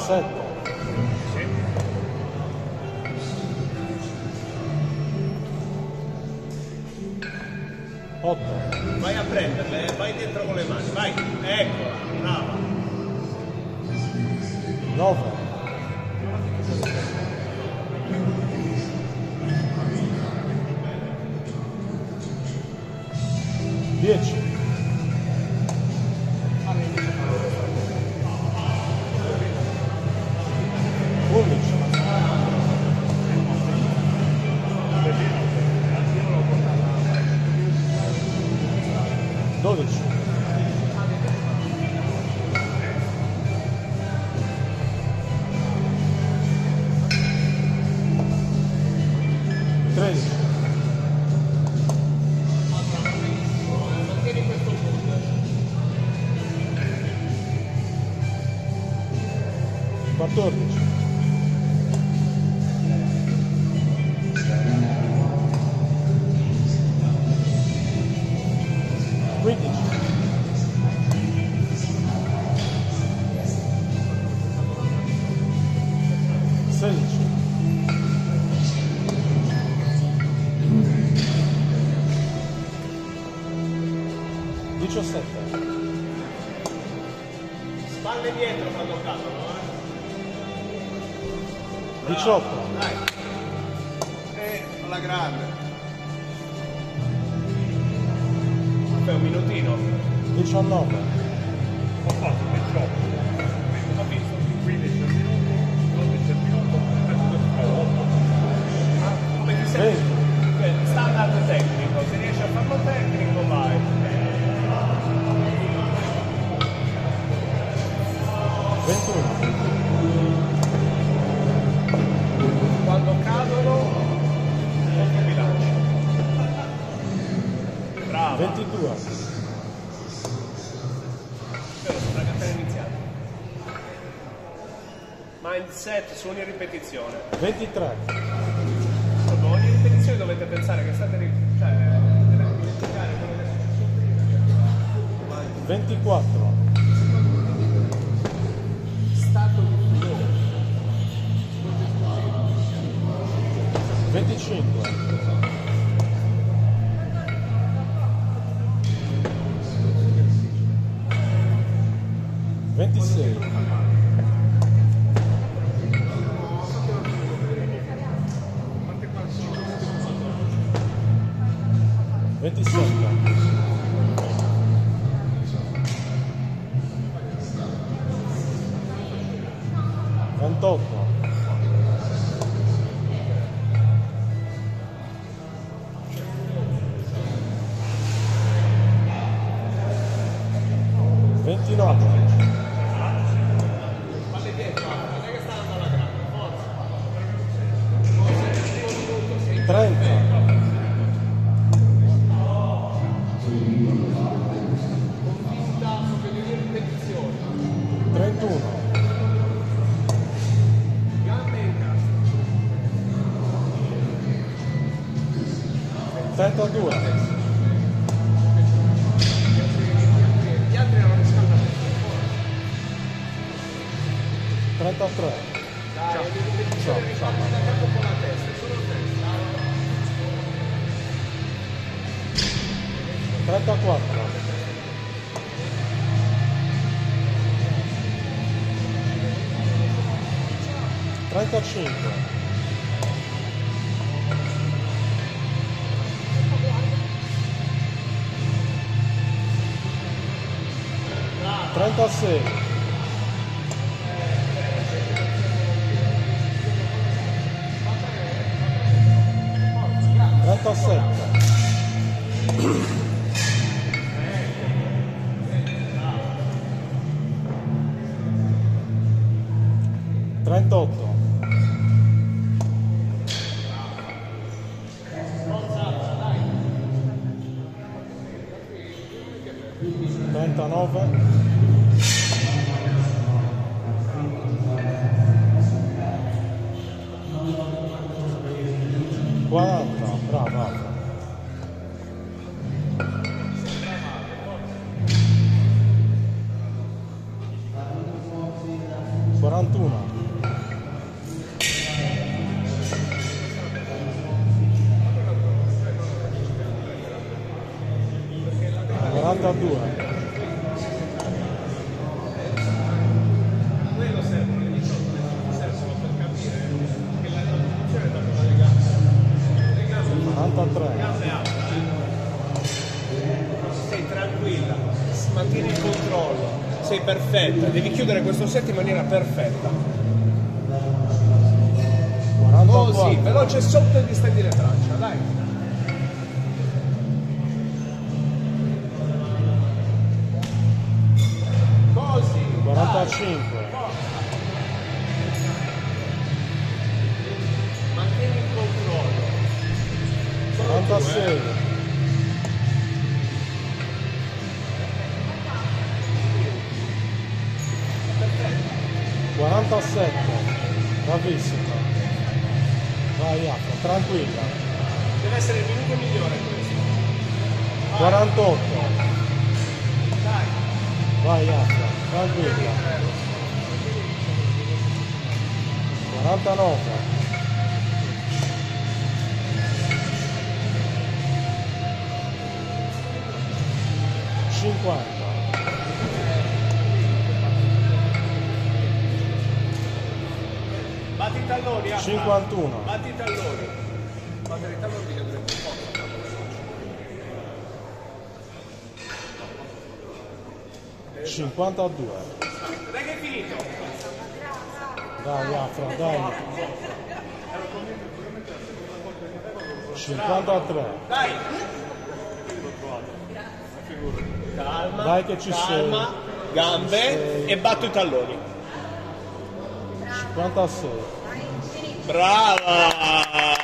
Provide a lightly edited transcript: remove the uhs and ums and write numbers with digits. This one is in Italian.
7. Sì. 8. Vai a prenderle, vai dentro con le mani, vai, eccola, brava. 9. 10. 11. 12. 13. 14. 15. 16. 17. Spalle dietro quando cadono, 18. Dai. Alla grande. Fai un minutino. 19. Ho fatto 18. Ho visto 15 al minuto, 12 al minuto, e 8. Come ti senti? Standard tecnico, se riesci a farlo tecnico vai. 21. Quando cadono, molto bilancio. Bravo. 22. Però sembra che appena iniziato. Mindset su ogni ripetizione. 23. Dopo ogni ripetizione dovete pensare che state cioè, dovete dimenticare quello che è successo prima. 24. Stato di flow. 25. 26. 27. 28. 29. 30. 31. 32. Gli altri erano riscaldati. 33. Ciao. Ciao. Attaccato con la testa, solo testa. 34. 35. 36. 37. 38. 39. 40. Bravo. 41. 51. 42. Quello servono le 18, servono per capire che la funzione è data dalle gambe. Le gambe 43. gambe alte. Sei tranquilla, mantieni il controllo, sei perfetta, devi chiudere questo set in maniera perfetta. 44. Così, veloce sotto e distendi le braccia, dai. Così, 45. mantieni il controllo. 46. 47. Bravissima. Vai Afra, tranquilla. Deve essere il minuto migliore questo. 48. Dai. Vai Afra, tranquilla. 49. 50. Batti i talloni, Afra. 51. Batti i talloni. Battere i talloni che dovrebbe un po'. 52. Dai che è finito. Dai Afra, dai. 53. Dai. Calma. Dai che ci calma. Gambe e batto i talloni. 56. Brava!